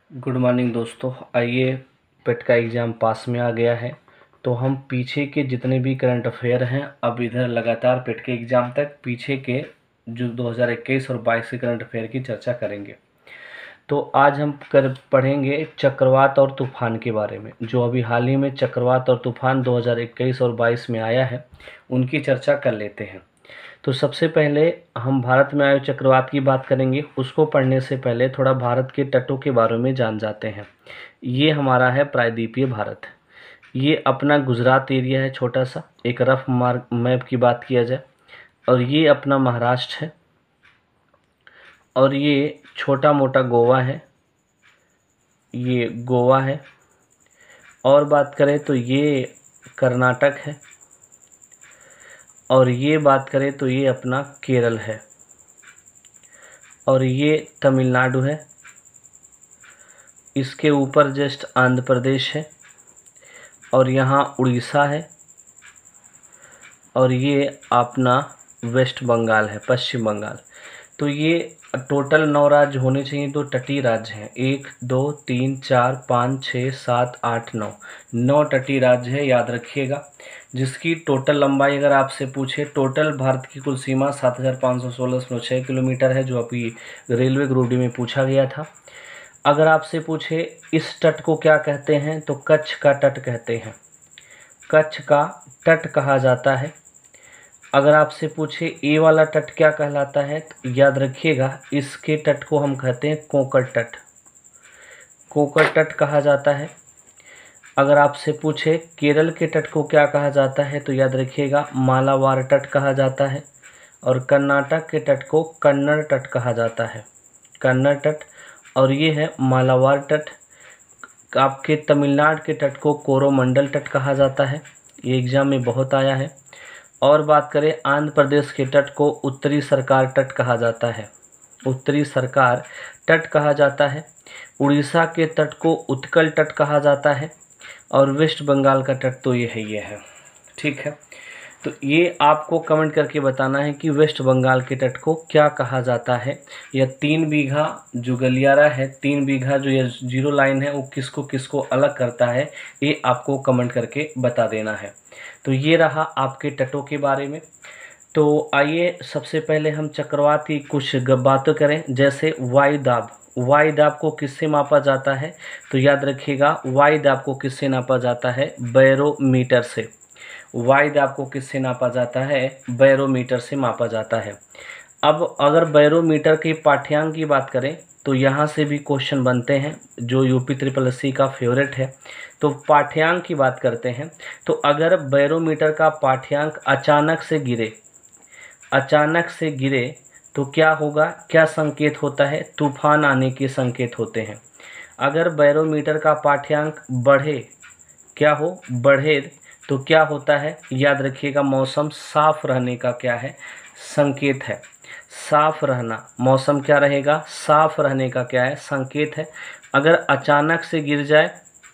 Good morning दोस्तों। आइए, पेट का एग्ज़ाम पास में आ गया है, तो हम पीछे के जितने भी करंट अफेयर हैं अब इधर लगातार पेट के एग्ज़ाम तक पीछे के जो 2021 और 22 के करंट अफेयर की चर्चा करेंगे। तो आज हम पढ़ेंगे चक्रवात और तूफान के बारे में, जो अभी हाल ही में चक्रवात और तूफान 2021 और 22 में आया है, उनकी चर्चा कर लेते हैं। तो सबसे पहले हम भारत में आए चक्रवात की बात करेंगे। उसको पढ़ने से पहले थोड़ा भारत के तटों के बारे में जान जाते हैं। ये हमारा है प्रायद्वीपीय भारत। ये अपना गुजरात एरिया है, छोटा सा एक रफ मैप की बात किया जाए। और ये अपना महाराष्ट्र है, और ये छोटा मोटा गोवा है, ये गोवा है। और बात करें तो ये कर्नाटक है, और ये बात करें तो ये अपना केरल है, और ये तमिलनाडु है। इसके ऊपर जस्ट आंध्र प्रदेश है, और यहाँ उड़ीसा है, और ये अपना वेस्ट बंगाल है, पश्चिम बंगाल। तो ये टोटल 9 राज्य होने चाहिए, तो तटीय राज्य हैं। 1 2 3 4 5 6 7 8 9 9 तटीय राज्य है, याद रखिएगा। जिसकी टोटल लंबाई अगर आपसे पूछे, टोटल भारत की कुल सीमा 7516.6 किलोमीटर है, जो अभी रेलवे ग्रुप डी में पूछा गया था। अगर आपसे पूछे इस तट को क्या कहते हैं, तो कच्छ का तट कहते हैं, कच्छ का तट कहा जाता है। अगर आपसे पूछे ए वाला तट क्या कहलाता है, तो याद रखिएगा इसके तट को हम कहते हैं कोंकण तट, कोंकण तट कहा जाता है। अगर आपसे पूछे केरल के तट को क्या कहा जाता है, तो याद रखिएगा मालाबार तट कहा जाता है। और कर्नाटक के तट को कन्नड़ तट कहा जाता है, कन्नड़ तट। और ये है मालाबार तट। आपके तमिलनाडु के तट को कोरोमंडल तट कहा जाता है, ये एग्जाम में बहुत आया है। और बात करें आंध्र प्रदेश के तट को उत्तरी सरकार तट कहा जाता है, उत्तरी सरकार तट कहा जाता है। उड़ीसा के तट को उत्कल तट कहा जाता है, और वेस्ट बंगाल का तट तो ये है। ठीक है, तो ये आपको कमेंट करके बताना है कि वेस्ट बंगाल के तट को क्या कहा जाता है। यह 3 बीघा जो गलियारा है, 3 बीघा जो ये जीरो लाइन है, वो किसको किसको अलग करता है, ये आपको कमेंट करके बता देना है। तो ये रहा आपके तटों के बारे में। तो आइए सबसे पहले हम चक्रवात की कुछ बातें करें, जैसे वायुदाब। वायुदाब को किससे मापा जाता है, तो याद रखिएगा वायुदाब को किससे नापा जाता है, बैरोमीटर से। वायुदाब को किससे नापा जाता है, बैरोमीटर से मापा जाता है। अब अगर बैरोमीटर के पाठ्यांक की बात करें, तो यहाँ से भी क्वेश्चन बनते हैं, जो यूपी ट्रिपल एससी का फेवरेट है। तो पाठ्यांक की बात करते हैं, तो अगर बैरोमीटर का पाठ्यांक अचानक से गिरे, अचानक से गिरे तो क्या होगा, क्या संकेत होता है, तूफान आने के संकेत होते हैं। अगर बैरोमीटर का पाठ्यांक बढ़े, क्या हो, बढ़े, तो क्या होता है, याद रखिएगा मौसम साफ रहने का क्या है, संकेत है। साफ रहना, मौसम क्या रहेगा, साफ रहने का क्या है, संकेत है। अगर अचानक से गिर जाए,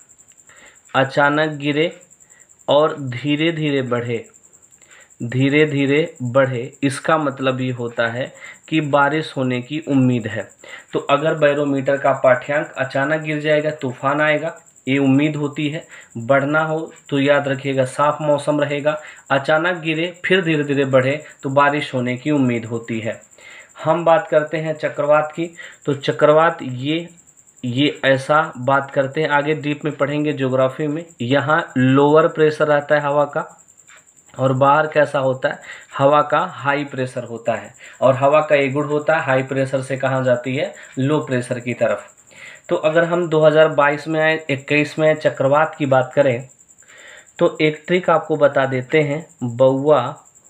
अचानक गिरे और धीरे धीरे बढ़े, धीरे धीरे बढ़े, इसका मतलब ये होता है कि बारिश होने की उम्मीद है। तो अगर बैरोमीटर का पाठ्यांक अचानक गिर जाएगा, तूफान आएगा, ये उम्मीद होती है। बढ़ना हो तो याद रखिएगा साफ मौसम रहेगा, अचानक गिरे फिर धीरे धीरे बढ़े तो बारिश होने की उम्मीद होती है। हम बात करते हैं चक्रवात की। तो चक्रवात ये ऐसा बात करते हैं, आगे डीप में पढ़ेंगे ज्योग्राफी में। यहाँ लोअर प्रेशर रहता है हवा का, और बाहर कैसा होता है, हवा का हाई प्रेशर होता है। और हवा का एक गुण होता है, हाई प्रेशर से कहाँ जाती है, लो प्रेशर की तरफ। तो अगर हम 2022 में आए, 21 में चक्रवात की बात करें, तो एक ट्रिक आपको बता देते हैं। बउआ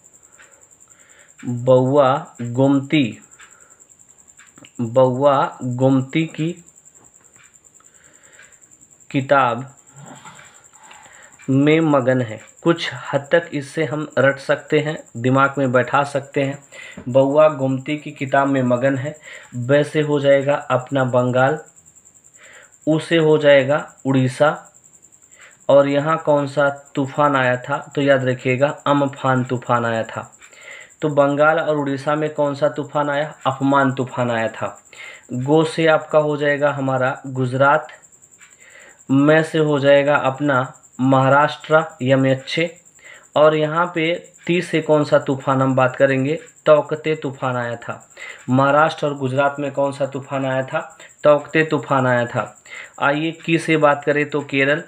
बउआ गोमती, बउआ गोमती की किताब में मगन है। कुछ हद तक इससे हम रट सकते हैं, दिमाग में बैठा सकते हैं। बउआ गोमती की किताब में मगन है, वैसे हो जाएगा अपना बंगाल, उसे हो जाएगा उड़ीसा। और यहाँ कौन सा तूफान आया था, तो याद रखिएगा अम्फान तूफान आया था। तो बंगाल और उड़ीसा में कौन सा तूफान आया, अम्फान तूफान आया था। गो से आपका हो जाएगा हमारा गुजरात, मैं से हो जाएगा अपना महाराष्ट्र यमयच्छे, और यहाँ पे ती से कौन सा तूफान हम बात करेंगे, तौकते तूफान आया था। महाराष्ट्र और गुजरात में कौन सा तूफान आया था, तौकते तूफान आया था। आइए की से बात करें तो केरल,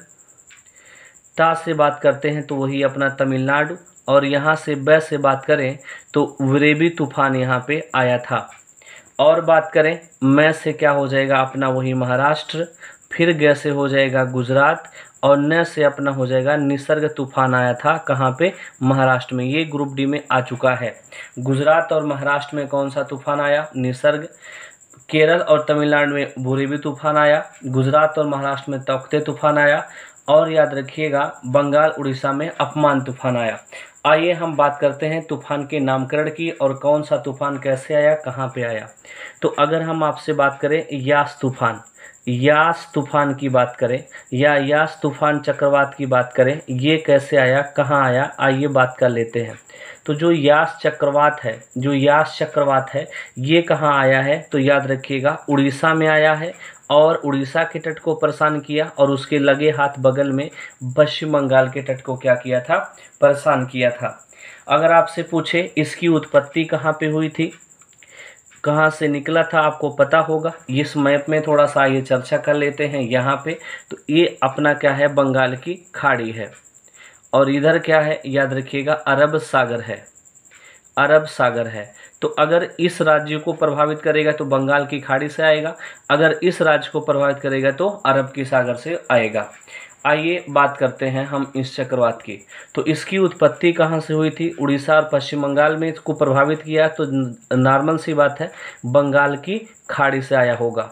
ता से बात करते हैं तो वही अपना तमिलनाडु, और यहाँ से ब से बात करें तो वरेबी तूफान यहाँ पे आया था। और बात करें मैं से क्या हो जाएगा अपना वही महाराष्ट्र, फिर ग से हो जाएगा गुजरात, और न से अपना हो जाएगा निसर्ग तूफान आया था कहाँ पे, महाराष्ट्र में। ये ग्रुप डी में आ चुका है। गुजरात और महाराष्ट्र में कौन सा तूफान आया, निसर्ग। केरल और तमिलनाडु में बुरेवी तूफान आया। गुजरात और महाराष्ट्र में तौकते तूफान आया। और याद रखिएगा बंगाल उड़ीसा में अपमान तूफान आया। आइए हम बात करते हैं तूफान के नामकरण की, और कौन सा तूफान कैसे आया, कहाँ पे आया। तो अगर हम आपसे बात करें यास तूफान, यास तूफान की बात करें या यास तूफान चक्रवात की बात करें, ये कैसे आया, कहाँ आया, आइए बात कर लेते हैं। तो जो यास चक्रवात है, जो यास चक्रवात है ये कहाँ आया है, तो याद रखिएगा उड़ीसा में आया है, और उड़ीसा के तट को परेशान किया, और उसके लगे हाथ बगल में पश्चिम बंगाल के तट को क्या किया था, परेशान किया था। अगर आपसे पूछे इसकी उत्पत्ति कहाँ पे हुई थी, कहाँ से निकला था, आपको पता होगा। इस मैप में थोड़ा सा ये चर्चा कर लेते हैं यहाँ पे। तो ये अपना क्या है, बंगाल की खाड़ी है, और इधर क्या है, याद रखिएगा अरब सागर है, अरब सागर है। तो अगर इस राज्य को प्रभावित करेगा तो बंगाल की खाड़ी से आएगा, अगर इस राज्य को प्रभावित करेगा तो अरब की सागर से आएगा। आइए बात करते हैं हम इस चक्रवात की। तो इसकी उत्पत्ति कहाँ से हुई थी, उड़ीसा और पश्चिम बंगाल में इसको प्रभावित किया, तो नॉर्मल सी बात है बंगाल की खाड़ी से आया होगा,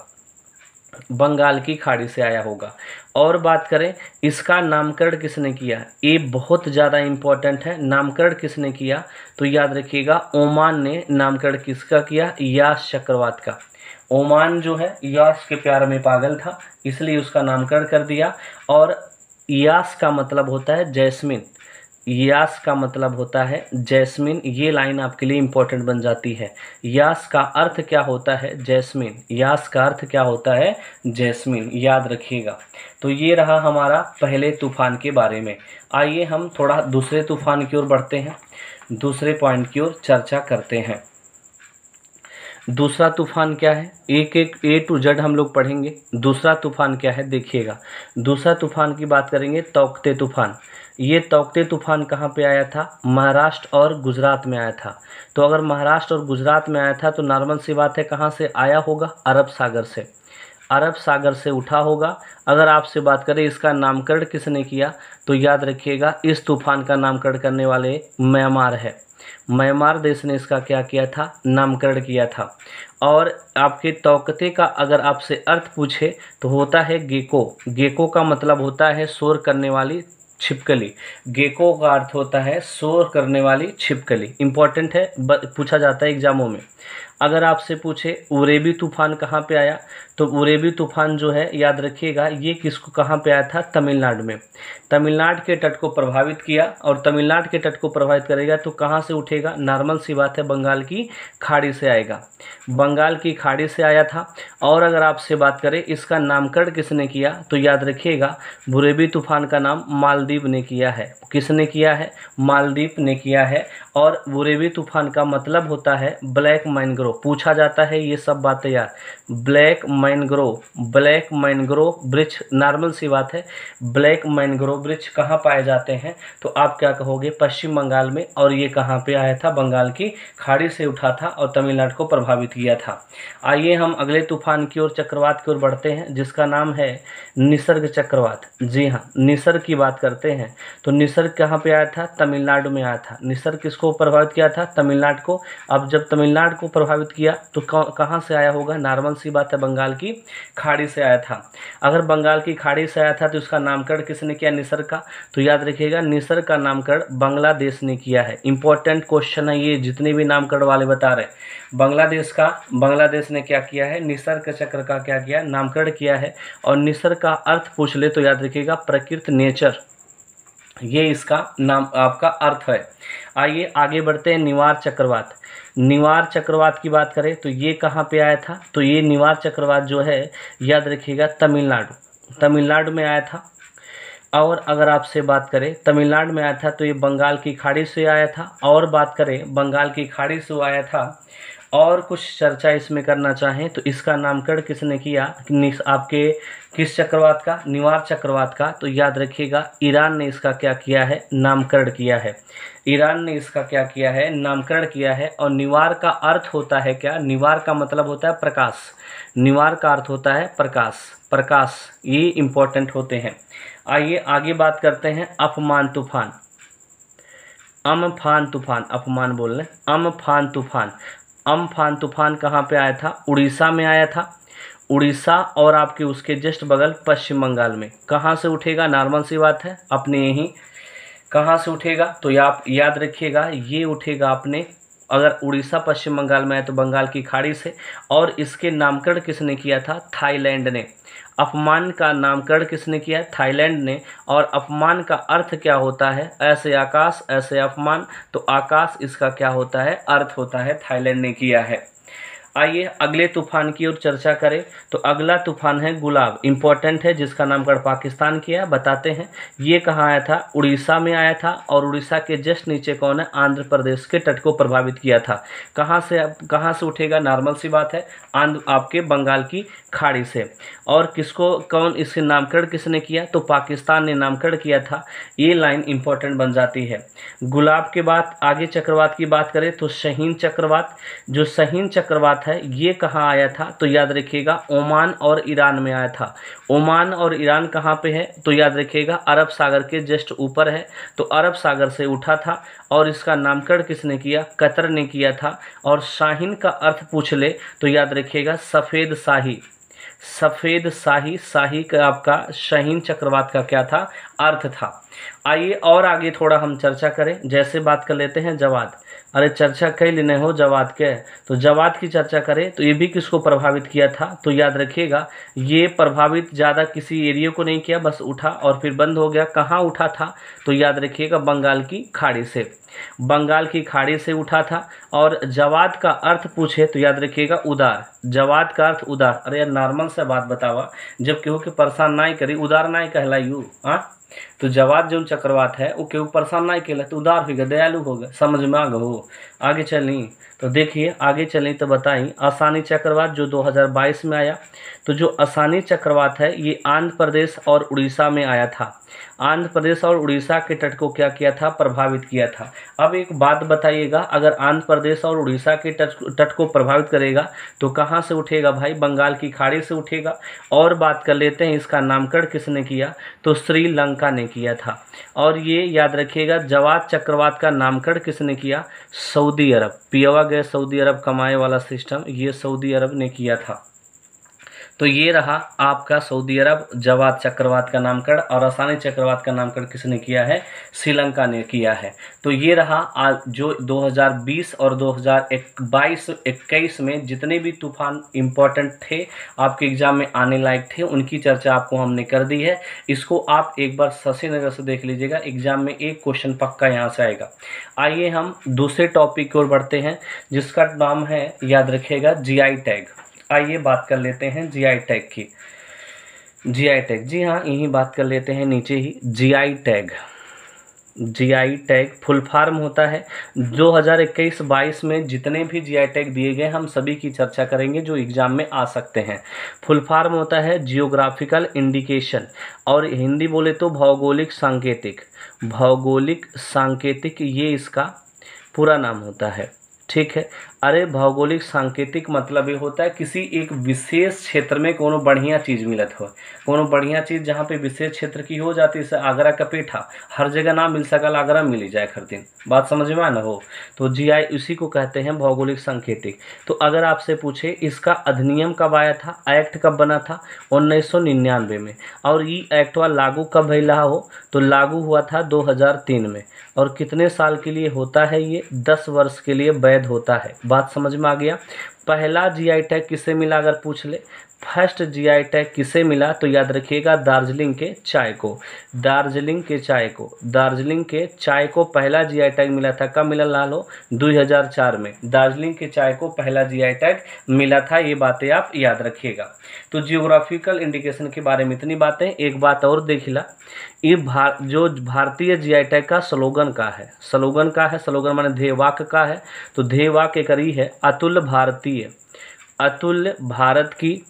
बंगाल की खाड़ी से आया होगा। और बात करें इसका नामकरण किसने किया, ये बहुत ज़्यादा इम्पोर्टेंट है। नामकरण किसने किया, तो याद रखिएगा ओमान ने नामकरण किसका किया, यास चक्रवात का। ओमान जो है यास के प्यार में पागल था, इसलिए उसका नामकरण कर दिया। और यास का मतलब होता है जैस्मिन, यास का मतलब होता है जैस्मिन। ये लाइन आपके लिए इम्पोर्टेंट बन जाती है। यास का अर्थ क्या होता है, जैस्मिन। यास का अर्थ क्या होता है, जैस्मिन, याद रखिएगा। तो ये रहा हमारा पहले तूफान के बारे में। आइए हम थोड़ा दूसरे तूफान की ओर बढ़ते हैं, दूसरे पॉइंट की ओर चर्चा करते हैं। दूसरा तूफान क्या है, एक एक ए टू जेड हम लोग पढ़ेंगे। दूसरा तूफान क्या है देखिएगा। दूसरा तूफान की बात करेंगे तौकते तूफान। ये तौकते तूफान कहाँ पे आया था, महाराष्ट्र और गुजरात में आया था। तो अगर महाराष्ट्र और गुजरात में आया था तो नॉर्मल सी बात है कहाँ से आया होगा, अरब सागर से, अरब सागर से उठा होगा। अगर आपसे बात करें इसका नामकरण किसने किया, तो याद रखिएगा इस तूफान का नामकरण करने वाले म्यांमार है। म्यांमार देश ने इसका क्या किया था, नामकरण किया था। और आपके तौकते का अगर आपसे अर्थ पूछे तो होता है गेको। गेको का मतलब होता है शोर करने वाली छिपकली। गेको का अर्थ होता है शोर करने वाली छिपकली। इंपॉर्टेंट है, पूछा जाता है एग्जामों में। अगर आपसे पूछे उरेबी तूफान कहाँ पे आया, तो उरेबी तूफान जो है याद रखिएगा ये किसको कहाँ पे आया था, तमिलनाडु में। तमिलनाडु के तट को प्रभावित किया, और तमिलनाडु के तट को प्रभावित करेगा तो कहाँ से उठेगा, नॉर्मल सी बात है बंगाल की खाड़ी से आएगा, बंगाल की खाड़ी से आया था। और अगर आपसे बात करें इसका नामकरण किसने किया, तो याद रखिएगा बुरेबी तूफान का नाम मालदीव ने किया है। किसने किया है, मालदीव ने किया है। और बुरेवी तूफान का मतलब होता है ब्लैक मैनग्रोव। पूछा जाता है ये सब बातें यार, ब्लैक मैनग्रोव, ब्लैक मैनग्रोव वृक्ष, नॉर्मल सी बात है ब्लैक मैनग्रोव वृक्ष कहाँ पाए जाते हैं, तो आप क्या कहोगे, पश्चिम बंगाल में। और ये कहाँ पे आया था, बंगाल की खाड़ी से उठा था और तमिलनाडु को प्रभावित किया था। आइए हम अगले तूफान की ओर, चक्रवात की ओर बढ़ते हैं, जिसका नाम है निसर्ग चक्रवात। जी हाँ, निसर्ग की बात करते हैं तो निसर्ग कहाँ पे आया था, तमिलनाडु में आया था। निसर्ग किसको प्रभावित किया था, तमिलनाडु को। अब जब तमिलनाडु को प्रभावित किया तो कहाँ से आया होगा, नॉर्मल सी बात है बंगाल की खाड़ी से आया था। अगर बंगाल की खाड़ी से आया था तो इसका नामकरण किसने किया, निसर्ग का। तो याद रखिएगा निसर्ग का नामकरण बांग्लादेश ने किया है। इंपॉर्टेंट क्वेश्चन है ये, जितने भी नामकरण वाले बता रहे, बांग्लादेश का, बांग्लादेश ने क्या किया है, निसर्ग चक्र का क्या किया, नामकरण किया है। और निसर्ग का अर्थ पूछ ले तो याद रखिएगा प्रकृति, नेचर, ये इसका नाम आपका अर्थ है। आइए आगे बढ़ते हैं। निवार चक्रवात। निवार चक्रवात की बात करें तो ये कहाँ पे आया था, तो ये निवार चक्रवात जो है याद रखिएगा तमिलनाडु में आया था। और अगर आपसे बात करें तमिलनाडु में आया था तो ये बंगाल की खाड़ी से आया था। और बात करें बंगाल की खाड़ी से आया था और कुछ चर्चा इसमें करना चाहें तो इसका नामकरण किसने किया, आपके किस चक्रवात का, निवार चक्रवात का, तो याद रखिएगा ईरान ने इसका क्या किया है, नामकरण किया है। ईरान ने इसका क्या किया है, नामकरण किया है। और निवार का अर्थ होता है क्या, निवार का मतलब होता है प्रकाश। निवार का अर्थ होता है प्रकाश, ये इंपॉर्टेंट होते हैं। आइए आगे बात करते हैं। अम्फान तूफान। अम्फान तूफान, अम्फान बोल रहे, अम्फान तूफान। अम्फान तूफान कहाँ पे आया था, उड़ीसा में आया था। उड़ीसा और आपके उसके जस्ट बगल पश्चिम बंगाल में। कहाँ से उठेगा, नॉर्मल सी बात है, अपने यहीं कहाँ से उठेगा, तो आप याद रखिएगा ये उठेगा अपने, अगर उड़ीसा पश्चिम बंगाल में है तो बंगाल की खाड़ी से। और इसके नामकरण किसने किया था, थाईलैंड ने। अपमान का नामकरण किसने किया, थाईलैंड ने। और अपमान का अर्थ क्या होता है, ऐसे आकाश ऐसे अपमान, तो आकाश इसका क्या होता है, अर्थ होता है, थाईलैंड ने किया है। आइए अगले तूफान की ओर चर्चा करें तो अगला तूफान है गुलाब, इंपॉर्टेंट है, जिसका नामकरण पाकिस्तान किया, बताते हैं। ये कहाँ आया था, उड़ीसा में आया था। और उड़ीसा के जस्ट नीचे कौन है, आंध्र प्रदेश के तट को प्रभावित किया था। कहाँ से उठेगा, नॉर्मल सी बात है, आपके बंगाल की खाड़ी से। और किसको, कौन, इसके नामकरण किसने किया, तो पाकिस्तान ने नामकरण किया था। ये लाइन इंपॉर्टेंट बन जाती है। गुलाब के बाद आगे चक्रवात की बात करें तो शहीन चक्रवात। जो शहीन चक्रवात है ये कहाँ आया था, तो याद रखिएगा ओमान और ईरान में आया था। ओमान और ईरान कहाँ पे है, तो याद रखिएगा अरब सागर के जस्ट ऊपर है, तो अरब सागर से उठा था। और इसका नामकरण किसने किया, कतर ने किया था। और शाहीन का अर्थ पूछ ले तो याद रखिएगा सफ़ेद शाही। सफ़ेद शाही, शाही का आपका शहीन चक्रवात का क्या था, अर्थ था। आइए और आगे थोड़ा हम चर्चा करें। जैसे बात कर लेते हैं जवाद। अरे चर्चा कई लेने हो जवाद के, तो जवाद की चर्चा करें तो ये भी किसको प्रभावित किया था, तो याद रखिएगा ये प्रभावित ज़्यादा किसी एरिया को नहीं किया, बस उठा और फिर बंद हो गया। कहाँ उठा था, तो याद रखिएगा बंगाल की खाड़ी से। बंगाल की खाड़ी से उठा था। और जवाद का अर्थ पूछे तो याद रखिएगा उदार। जवाद का अर्थ उदार। अरे यार नॉर्मल से बात बतावा, जब केहू के परेशान ना करी उदार ना कहलायू। हाँ, तो जवाद जो चक्रवात है वो केहू परेशान ना केला तो उदार हो गया, दयालु हो गया, समझ में आ गो। आगे चली तो देखिए, आगे चली तो बताई आसानी चक्रवात जो 2022 में आया। तो जो आसानी चक्रवात है ये आंध्र प्रदेश और उड़ीसा में आया था। आंध्र प्रदेश और उड़ीसा के तट को क्या किया था, प्रभावित किया था। अब एक बात बताइएगा, अगर आंध्र प्रदेश और उड़ीसा के तट को प्रभावित करेगा तो कहाँ से उठेगा भाई, बंगाल की खाड़ी से उठेगा। और बात कर लेते हैं इसका नामकरण किसने किया, तो श्रीलंका ने किया था। और ये याद रखिएगा जवाद चक्रवात का नामकरण किसने किया, सऊदी अरब। पियवा गए सऊदी अरब कमाए वाला सिस्टम, ये सऊदी अरब ने किया था। तो ये रहा आपका सऊदी अरब जवाद चक्रवात का नामकरण। और आसानी चक्रवात का नामकरण किसने किया है, श्रीलंका ने किया है। तो ये रहा जो 2020 और 2022-21 में जितने भी तूफान इम्पोर्टेंट थे, आपके एग्जाम में आने लायक थे, उनकी चर्चा आपको हमने कर दी है। इसको आप एक बार सही नज़र से देख लीजिएगा, एग्जाम में एक क्वेश्चन पक्का यहाँ से आएगा। आइए हम दूसरे टॉपिक की ओर बढ़ते हैं, जिसका नाम है, याद रखिएगा, जीआई टैग। आइए बात कर लेते हैं जीआई टैग की। जीआई टैग, जी हाँ, यही बात कर लेते हैं नीचे ही। GI tag, GI tag full form होता है 2021-22 में जितने भी जीआई टैग दिए गए हम सभी की चर्चा करेंगे जो एग्जाम में आ सकते हैं। फुल फॉर्म होता है जियोग्राफिकल इंडिकेशन, और हिंदी बोले तो भौगोलिक सांकेतिक। भौगोलिक सांकेतिक ये इसका पूरा नाम होता है, ठीक है। अरे भौगोलिक सांकेतिक मतलब ये होता है किसी एक विशेष क्षेत्र में कोनो बढ़िया चीज़ मिलत हो, कोनो बढ़िया चीज़ जहाँ पे विशेष क्षेत्र की हो जाती है। जैसे आगरा का पेठा हर जगह ना मिल सकल, आगरा मिल ही जाए हर दिन, बात समझ में ना हो, तो जीआई उसी को कहते हैं भौगोलिक सांकेतिक। तो अगर आपसे पूछे इसका अधिनियम कब आया था, एक्ट कब बना था, 1999 में। और ये एक्ट लागू कब भइला हो, तो लागू हुआ था 2003 में। और कितने साल के लिए होता है ये, 10 वर्ष के लिए वैध होता है। बात समझ में आ गया। पहला जीआई टैग किससे मिला, अगर पूछ ले, फर्स्ट जीआई टैग किसे मिला? तो याद रखिएगा दार्जिलिंग के चाय को, दार्जिलिंग के चाय को, दार्जिलिंग के चाय को पहला जीआई टैग मिला था। कब मिला लालो? 2004 में दार्जिलिंग के चाय को पहला जीआई टैग मिला था। ये बातें आप याद रखिएगा। तो जियोग्राफिकल इंडिकेशन के बारे में इतनी बातें। एक बात और देखिला, ये जो भारतीय जीआई टैग का स्लोगन का है, स्लोगन का है, स्लोगन माने ध्येय वाक्य का है। तो ध्येय वाक्य करी है अतुल्य भारतीय, अतुल्य भारत की,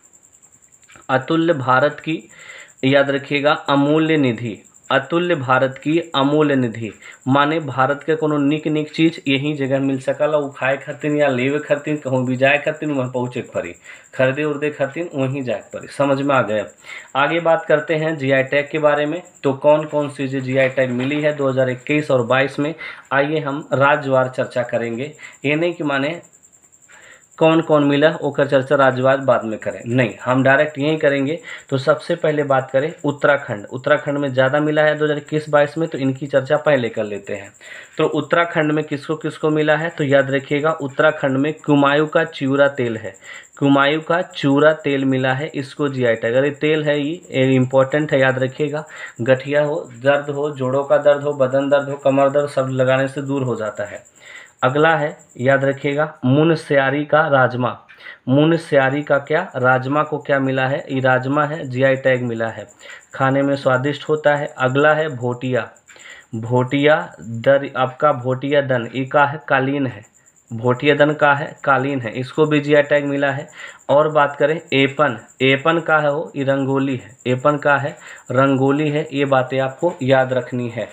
अतुल्य भारत की, याद रखिएगा अमूल्य निधि, अतुल्य भारत की अमूल्य निधि। माने भारत के कोनो निक निक चीज यही जगह मिल सकल, उ खाए खातिर या लेवे खातिर कहूँ भी जाए खातिर वहाँ पहुँचे के पड़ी, खरीदे उर्दे खातिर वहीं जाए के पड़ी। समझ में आ गया? आगे बात करते हैं जीआई टैग के बारे में। तो कौन कौन सी जीआई टैग मिली है 2021 और 22 में, आइए हम राज्यवार चर्चा करेंगे। ये नहीं कि माने कौन कौन मिला ओकर चर्चा राज्यवार बाद में करें, नहीं, हम डायरेक्ट यही करेंगे। तो सबसे पहले बात करें उत्तराखंड, उत्तराखंड में ज़्यादा मिला है 2021-22 में, तो इनकी चर्चा पहले कर लेते हैं। तो उत्तराखंड में किसको किसको मिला है? तो याद रखिएगा उत्तराखंड में कुमायूं का चिउरा तेल है, कुमायूं का चूरा तेल मिला है इसको जीआई टैग। अगर ये तेल है ये इम्पोर्टेंट है, याद रखिएगा। गठिया हो, दर्द हो, जोड़ों का दर्द हो, बदन दर्द हो, कमर दर्द, सब लगाने से दूर हो जाता है। अगला है, याद रखिएगा मुनस्यारी का राजमा, मुनस्यारी का क्या? राजमा को क्या मिला है? ये राजमा है, जीआई टैग मिला है, खाने में स्वादिष्ट होता है। अगला है भोटिया, भोटिया दर, आपका भोटिया दन, ये का है? कालीन है, भोटिया दन का है? कालीन है, इसको भी जीआई टैग मिला है। और बात करें एपन, एपन का है वो? ये रंगोली है, एपन का है? रंगोली है। ये बातें आपको याद रखनी है।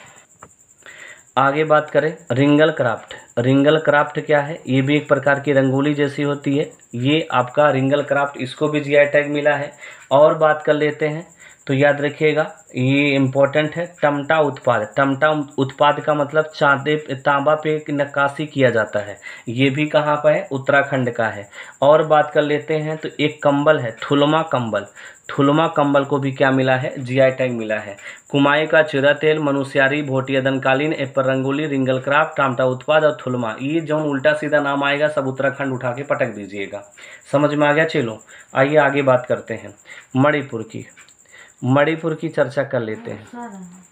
आगे बात करें रिंगल क्राफ्ट, रिंगल क्राफ्ट क्या है? ये भी एक प्रकार की रंगोली जैसी होती है, ये आपका रिंगल क्राफ्ट, इसको भी जीआई टैग मिला है। और बात कर लेते हैं, तो याद रखिएगा ये इम्पोर्टेंट है टमटा उत्पाद, टमटा उत्पाद का मतलब चांदे तांबा पे नक्काशी किया जाता है, ये भी कहाँ पर है? उत्तराखंड का है। और बात कर लेते हैं, तो एक कंबल है थुलमा कंबल, थुलमा कंबल को भी क्या मिला है? जीआई टैग मिला है। कुमाई का चिरा तेल, मनुष्यारी, भोटिया दनकालीन, एपर रंगोली, रिंगल क्राफ्ट, टामटा उत्पाद और थुलमा, ये जो उल्टा सीधा नाम आएगा सब उत्तराखंड उठा के पटक दीजिएगा। समझ में आ गया? चलो आइए आगे बात करते हैं मणिपुर की, मणिपुर की चर्चा कर लेते हैं।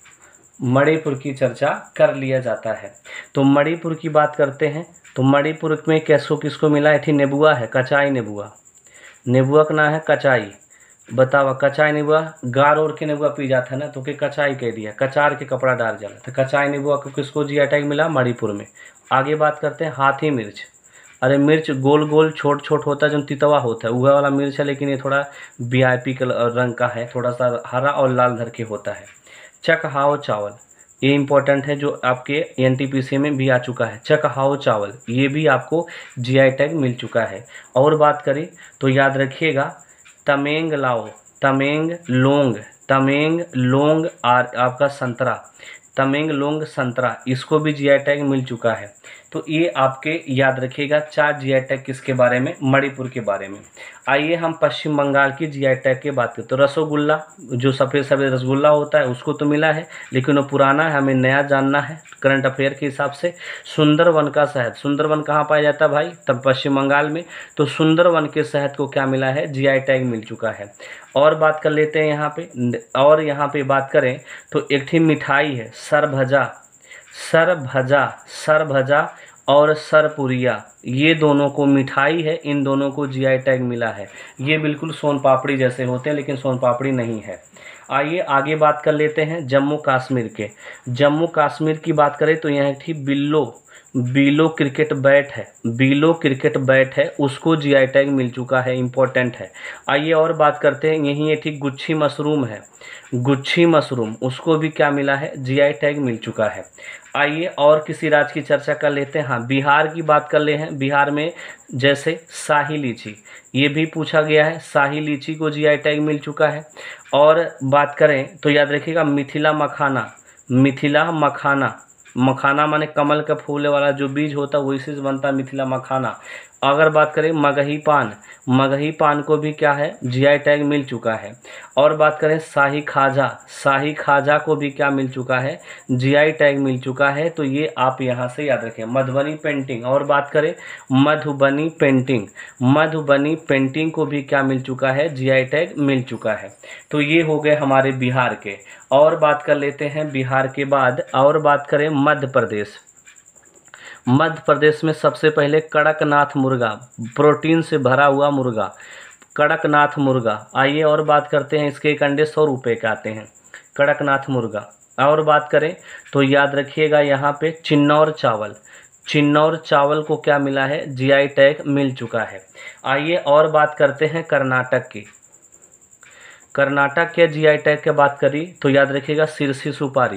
मणिपुर की चर्चा कर लिया जाता है। तो मणिपुर की बात करते हैं, तो मणिपुर में कैसो किसको मिला है? थी नेबुआ है, कचाई नेबुआ, नेबुआ का नाम है कचाई। बतावा कचाई नेबुआ, गार और के नेबुआ पी जाता है ना, तो के कचाई कह दिया, कचार के कपड़ा डाल जाला, तो कचाई नेबुआ को किसको जीआई टैग मिला? मणिपुर में। आगे बात करते हैं हाथी मिर्च, अरे मिर्च गोल गोल छोट छोट होता है जो तितवा होता है, वह वाला मिर्च है, लेकिन ये थोड़ा वीआईपी रंग का है, थोड़ा सा हरा और लाल धर के होता है। चकहाओ चावल, ये इंपॉर्टेंट है, जो आपके एनटीपीसी में भी आ चुका है। चकहाओ चावल, ये भी आपको जीआई टैग मिल चुका है। और बात करें तो याद रखिएगा तमेंग लाओ, तमेंग लोंग, तमेंग लोंग आपका संतरा, तमेंग लोंग संतरा, इसको भी जीआई टैग मिल चुका है। तो ये आपके याद रखिएगा 4 जीआई टैग किसके बारे में? मणिपुर के बारे में। आइए हम पश्चिम बंगाल की जीआई टैग की बात करें। तो रसगुल्ला, जो सफ़ेद सफ़ेद रसगुल्ला होता है उसको तो मिला है, लेकिन वो पुराना है, हमें नया जानना है करंट अफेयर के हिसाब से। सुंदरवन का शहद, सुंदरवन कहाँ पाया जाता है भाई? तब पश्चिम बंगाल में। तो सुंदरवन के शहद को क्या मिला है? जीआई टैग मिल चुका है। और बात कर लेते हैं यहाँ पे, और यहाँ पे बात करें तो एक थी मिठाई है सरभजा, सरभजा, सरभजा और सरपुरिया, ये दोनों को मिठाई है, इन दोनों को जीआई टैग मिला है। ये बिल्कुल सोन पापड़ी जैसे होते हैं, लेकिन सोन पापड़ी नहीं है। आइए आगे बात कर लेते हैं जम्मू कश्मीर के। जम्मू कश्मीर की बात करें तो यहाँ थी बिल्लो, बिलो क्रिकेट बैट है, बिलो क्रिकेट बैट है, उसको जीआई टैग मिल चुका है, इंपॉर्टेंट है। आइए और बात करते हैं, यहीं एक थी गुच्छी मशरूम है, गुच्छी मशरूम, उसको भी क्या मिला है? जीआई टैग मिल चुका है। आइए और किसी राज्य की चर्चा कर लेते हैं। हाँ, बिहार की बात कर ले हैं। बिहार में जैसे शाही लीची, ये भी पूछा गया है, शाही लीची को जीआई टैग मिल चुका है। और बात करें तो याद रखिएगा मिथिला मखाना, मिथिला मखाना, मखाना माने कमल का फूल वाला जो बीज होता है वही से बनता है मिथिला मखाना। अगर बात करें मगही पान, मगही पान को भी क्या है, जीआई टैग मिल चुका है। और बात करें शाही खाजा, शाही खाजा को भी क्या मिल चुका है, जीआई टैग मिल चुका है। तो ये आप यहाँ से याद रखें। मधुबनी पेंटिंग, और बात करें मधुबनी पेंटिंग, मधुबनी पेंटिंग को भी क्या मिल चुका है, जीआई टैग मिल चुका है। तो ये हो गए हमारे बिहार के। और बात कर लेते हैं बिहार के बाद, और बात करें मध्य प्रदेश। मध्य प्रदेश में सबसे पहले कड़कनाथ मुर्गा, प्रोटीन से भरा हुआ मुर्गा, कड़कनाथ मुर्गा। आइए और बात करते हैं, इसके एक अंडे 100 रुपये के आते हैं, कड़कनाथ मुर्गा। और बात करें तो याद रखिएगा यहाँ पे चिन्नौर चावल, चिन्नौर चावल को क्या मिला है, जीआई टैग मिल चुका है। आइए और बात करते हैं कर्नाटक की। कर्नाटक के जीआई टैग की बात करी तो याद रखिएगा सिरसी सुपारी,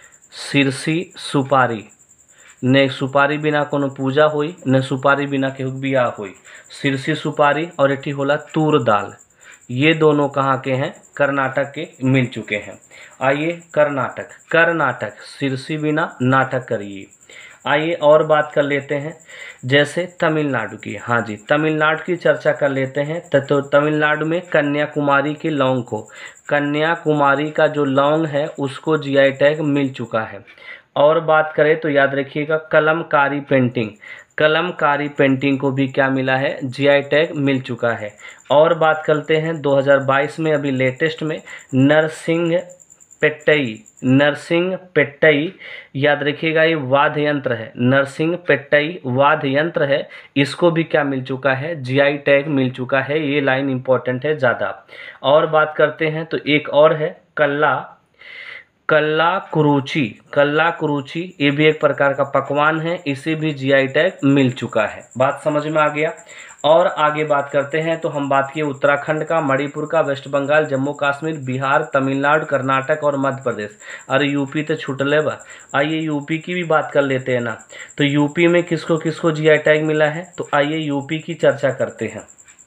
सिरसी सुपारी। ने सुपारी बिना कोनो पूजा हुई, ने सुपारी बिना केहू बियाह हुई। सिरसी सुपारी और एठी होला तूर दाल, ये दोनों कहाँ के हैं, कर्नाटक के मिल चुके हैं। आइए कर्नाटक, कर्नाटक सिरसी बिना नाटक करिए। आइए और बात कर लेते हैं जैसे तमिलनाडु की। हाँ जी, तमिलनाडु की चर्चा कर लेते हैं। तो तमिलनाडु में कन्याकुमारी के लौंग को, कन्याकुमारी का जो लौंग है उसको जीआई टैग मिल चुका है। और बात करें तो याद रखिएगा कलमकारी पेंटिंग, कलमकारी पेंटिंग को भी क्या मिला है, जीआई टैग मिल चुका है। और बात करते हैं 2022 में अभी लेटेस्ट में नरसिंह पेट्टई, नरसिंह पेट्टई, याद रखिएगा ये वाद्य यंत्र है, नरसिंह पेट्टई वाद्य यंत्र है, इसको भी क्या मिल चुका है, जीआई टैग मिल चुका है। ये लाइन इंपॉर्टेंट है ज़्यादा। और बात करते हैं तो एक और है कल्ला, कल्ला कुरुची, कल्ला कुरुची ये भी एक प्रकार का पकवान है, इसे भी जीआई टैग मिल चुका है। बात समझ में आ गया। और आगे बात करते हैं तो हम बात किए उत्तराखंड का, मणिपुर का, वेस्ट बंगाल, जम्मू कश्मीर, बिहार, तमिलनाडु, कर्नाटक और मध्य प्रदेश। अरे यूपी तो छूटले बा। आइए यूपी की भी बात कर लेते हैं ना। तो यूपी में किसको किसको जीआई टैग मिला है, तो आइए यूपी की चर्चा करते हैं।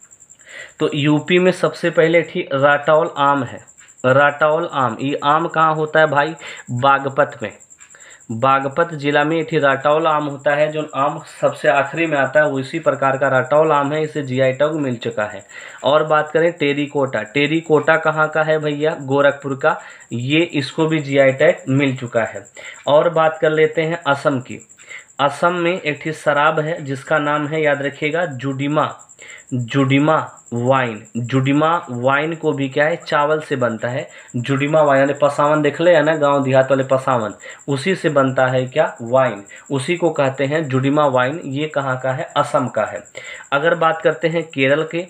तो यूपी में सबसे पहले ठीक राटौल आम है, राटौल आम। ये आम कहाँ होता है भाई, बागपत में, बागपत जिला में ये राटौल आम होता है। जो आम सबसे आखिरी में आता है उसी प्रकार का राटौल आम है, इसे जीआई टैग मिल चुका है। और बात करें टेरीकोटा, टेरीकोटा कहाँ का है भैया, गोरखपुर का, ये इसको भी जीआई टैग मिल चुका है। और बात कर लेते हैं असम की। असम में एक शराब है जिसका नाम है, याद रखिएगा, जुडिमा, जुडिमा वाइन। जुडिमा वाइन को भी क्या है, चावल से बनता है। जुडिमा वाइन यानी पसावन देख ले है ना, गांव देहात वाले पसावन, उसी से बनता है क्या, वाइन, उसी को कहते हैं जुडिमा वाइन। ये कहाँ का है, असम का है। अगर बात करते हैं केरल के,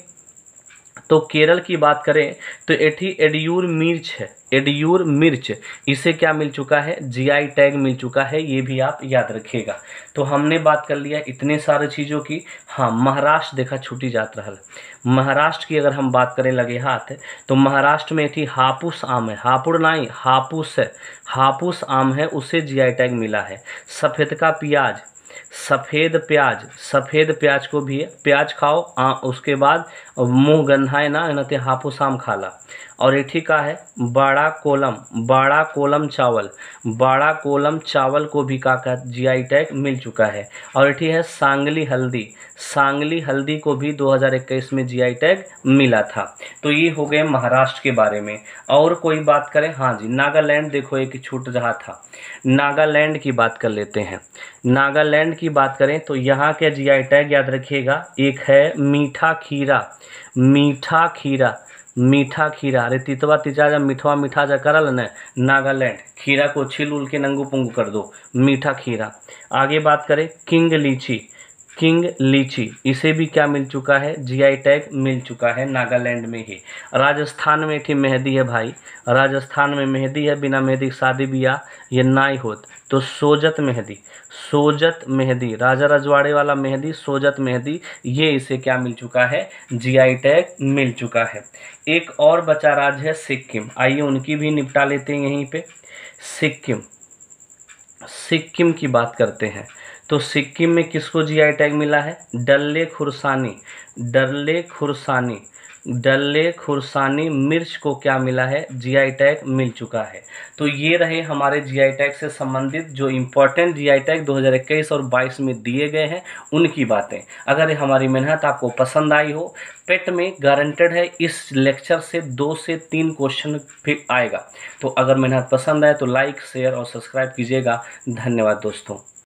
तो केरल की बात करें तो एठी एडियूर मिर्च है, एडियूर मिर्च, इसे क्या मिल चुका है, जीआई टैग मिल चुका है। ये भी आप याद रखिएगा। तो हमने बात कर लिया इतने सारे चीज़ों की। हाँ, महाराष्ट्र देखा छूटी जात रहल। महाराष्ट्र की अगर हम बात करें लगे हाथ, तो महाराष्ट्र में एठी हापुस आम है, हापुड़ नहीं हापुस है, हापुस आम है, उसे जीआई टैग मिला है। सफ़ेद का प्याज, सफ़ेद प्याज, सफ़ेद प्याज को भी, प्याज खाओ उसके बाद मुंह गंधाए ना, नते हापुस आम खाला। और एठी का है बड़ा कोलम, बड़ा कोलम चावल, बड़ा कोलम चावल को भी का जीआई टैग मिल चुका है। और एठी है सांगली हल्दी, सांगली हल्दी को भी 2021 में जीआई टैग मिला था। तो ये हो गए महाराष्ट्र के बारे में। और कोई बात करें, हाँ जी, नागालैंड देखो एक छूट रहा था, नागालैंड की बात कर लेते हैं। नागालैंड की बात करें तो यहाँ के जीआई टैग याद रखिएगा, एक है मीठा खीरा, मीठा खीरा, मीठा खीरा। अरे तितवा तिचा जब मिठवा मीठा जा करल न, नागालैंड खीरा को छिल उल के नंगू पुंगू कर दो, मीठा खीरा। आगे बात करें किंग लीची, किंग लीची, इसे भी क्या मिल चुका है, जीआई टैग मिल चुका है नागालैंड में ही। राजस्थान में थी मेहंदी है भाई, राजस्थान में मेहंदी है, बिना मेहंदी शादी ब्याह ये नाई होत। तो सोजत मेहंदी, सोजत मेहंदी, राजा रजवाड़े वाला मेहंदी, सोजत मेहंदी, ये इसे क्या मिल चुका है, जीआई टैग मिल चुका है। एक और बचा राज्य है सिक्किम, आइए उनकी भी निपटा लेते हैं यहीं पे। सिक्किम, सिक्किम की बात करते हैं तो सिक्किम में किसको जीआई टैग मिला है, डल्ले खुरसानी, डल्ले खुरसानी, डल्ले खुरसानी मिर्च को क्या मिला है, जीआई टैग मिल चुका है। तो ये रहे हमारे जीआई टैग से संबंधित जो इम्पोर्टेंट जीआई टैग 2021 और 22 में दिए गए हैं उनकी बातें। अगर हमारी मेहनत आपको पसंद आई हो, पेट में गारंटेड है इस लेक्चर से 2 से 3 क्वेश्चन फिर आएगा। तो अगर मेहनत पसंद आए तो लाइक, शेयर और सब्सक्राइब कीजिएगा। धन्यवाद दोस्तों।